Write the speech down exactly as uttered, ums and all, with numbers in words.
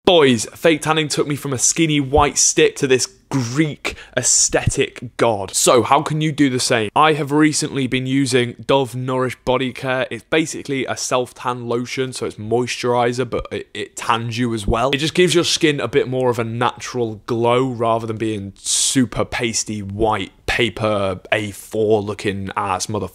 Boys, fake tanning took me from a skinny white stick to this Greek aesthetic god. So how can you do the same? I have recently been using Dove Nourish Body Care. It's basically a self-tan lotion, so it's moisturizer, but it, it tans you as well. It just gives your skin a bit more of a natural glow rather than being super pasty white paper A four looking ass motherfucker.